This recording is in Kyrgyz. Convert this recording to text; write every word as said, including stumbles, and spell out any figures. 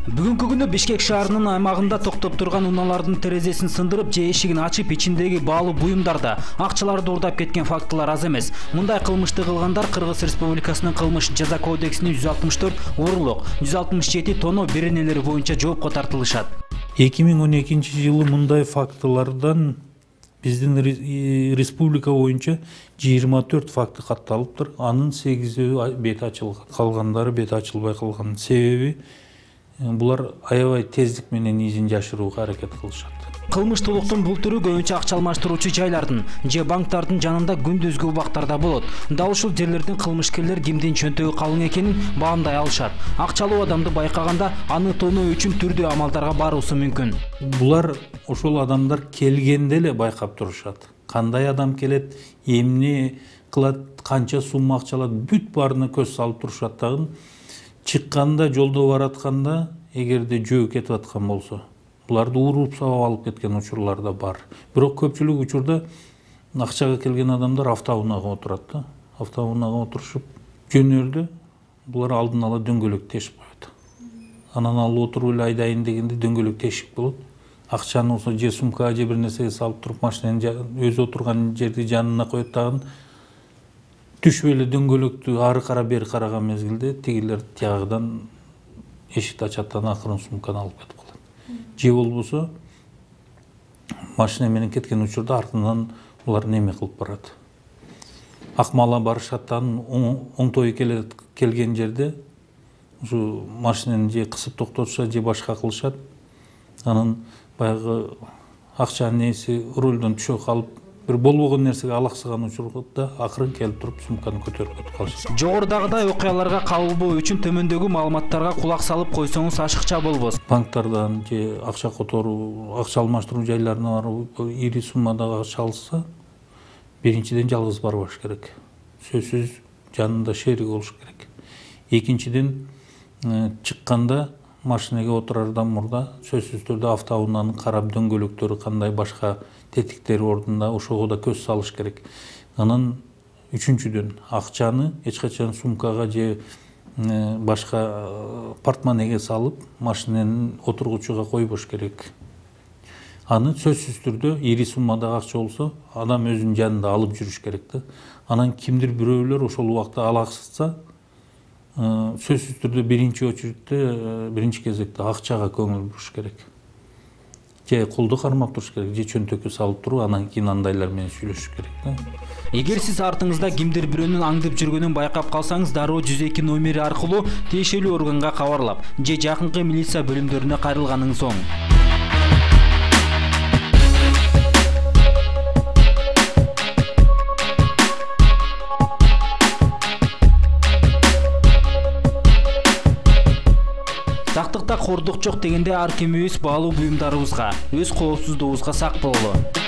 Бүгүнкү күнү Бишкек шаарынын аймагында токтоп турган унаалардын терезесин сындырып же эшигин ачып ичиндеги баалуу буюмдарда акчаларды уурдап кеткен фактылар аз эмес. Мындай кылмышты кылгандар Кыргыз Республикасынын кылмыш жаза кодексинин жүз алтымыш төрт урурлук, жүз алтымыш жети тоноо беренелери боюнча жоопко тартылышат. эки миң он экинчи жылы мындай фактылардан биздин республика боюнча жыйырма төрт факты катталыптыр. Анын сегизөө бети ачылган, калгандары бети ачылбай калган. Себеби булар аябай тездик менен изин жашырууга аракет кылышат. Кылмыштуулуктун бул түрү көбүнчө акча алмаштыруучу жайлардын же банктардын жанында күндүзгү убактарда болот. Дал ушул жерлердин кылмышкерлер кимдин чөнтөгү калың экенин баамдай алышат. Акчалуу адамды байкаганда аны тоноо үчүн түрдүү амалдарга баруусу мүмкүн. Булар ошол адамдар келгенде эле байкап турушат. Кандай адам келет, эмне кылат, канча сумма акча алат, бүт баарына көз салып турушат дагы. Чыкканда, жолдо баратканда, эгерде жөө кетип аткан болсо, буларды уруп сабап алып кеткен учурлар да бар. Бирок көпчүлүк учурда акчага келген адамдар автоунаага отурат да. Автоунаага отурушуп жөнөрдө булар алдын ала дөңгөлөк тешип коет. Анан алып отуруп эле айдайын дегенде дөңгөлөк тешик болот. Акчаны болсо же сумкага же бир нерсеге салып туруп машинанын өзү отурган жерди жанына коет дагы. Түшүп эле дөңгөлөктү ары кара бери караган мезгилде тигилер тиягыдан эшикти ачаттан акырын сумканы алып кетип калат. Же болбосо машина менен кеткен учурда артынан булар неме кылып барат. Акмала барышаттан оңтой келген жерде ушу машинаны же кысып токтотушат же башка кылышат. Анан баягы акчанын нээси рулдон түшө калып бир болбогон нерсеге алаксыган учурда акырын келип туруп сумканы көтөрүп кетип калышат. Жогорудагыдай окуяларга кабылбоо үчүн төмөндөгү маалыматтарга кулак салып койсоңуз ашыкча болбос. Банктардан же акча которуу, акча алмаштыруу жайларына барып ири суммадагы акча алса, биринчиден жалгыз барбаш керек. Сөзсүз жанында шерик болуш керек. Экинчиден чыкканда машинеге отурардан мурда сөзсүз түрдө автоунаанын карап дөңгөлөктөрү кандай башка тетиктери ордунда ошого да көз салыш керек. Анан үчүнчүдөн акчаны эч качан сумкага же башка портмонеге салып машинанын отургучуга койбош керек. Аны сөзсүз түрдө ири суммадагы акча болсо адам өзүнүн жанында алып жүрүш керек да. Анан кимдир бирөөлөр ошол убакта алаксытса сөзсүз түрдө биринчи очередте, биринчи кезекте акчага көңүл буруш керек. Же колду кармап туруш керек, же чөнтөккө салып туруп, анан кийин андайлар менен сүйлөшүш керек да. Эгер сиз артыңызда кимдир бирөөнүн аңдып жүргөнүн байкап калсаңыз, дароо жүз эки номери аркылуу тиешелүү органга кабарлап, же жакынкы милиция бөлүмдөрүнө кайрылганыңыз оң. Сактыкта кордук жок дегенде ар кимибиз баалуу буюмдарыбызга, өз коопсуздугубузга сак бололу.